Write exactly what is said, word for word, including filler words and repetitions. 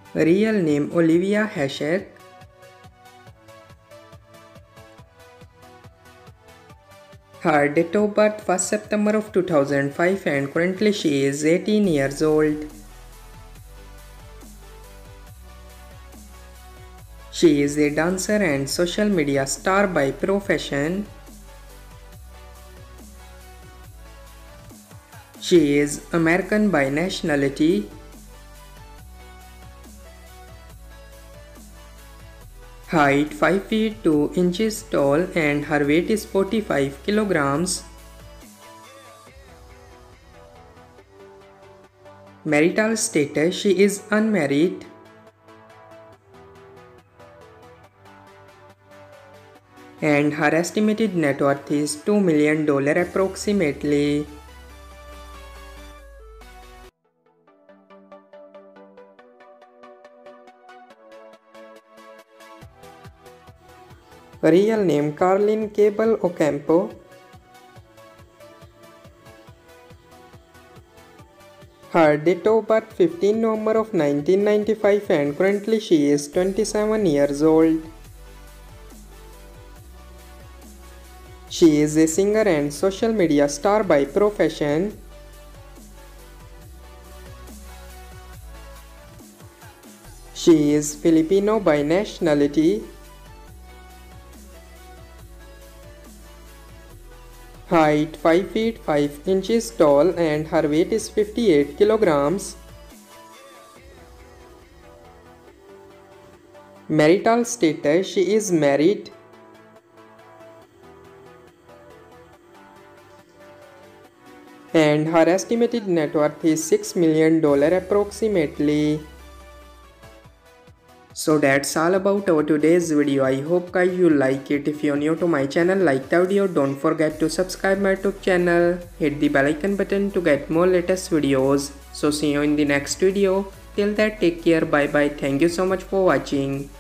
Real name Olivia Hachette. Her date of birth first September of two thousand five and currently she is eighteen years old. She is a dancer and social media star by profession. She is American by nationality. Height five feet two inches tall and her weight is forty-five kilograms. Marital status, she is unmarried. And her estimated net worth is two million dollars approximately. Real name Carlin Cable Ocampo. Her date of birth fifteenth November of nineteen ninety-five and currently she is twenty-seven years old. She is a singer and social media star by profession. She is Filipino by nationality. Height five feet five inches tall and her weight is fifty-eight kilograms. Marital status, she is married. And her estimated net worth is six million dollars approximately. So that's all about our today's video. I hope guys you like it. If you're new to my channel, like the video, don't forget to subscribe my YouTube channel. Hit the bell icon button to get more latest videos. So see you in the next video. Till that, take care, bye bye. Thank you so much for watching.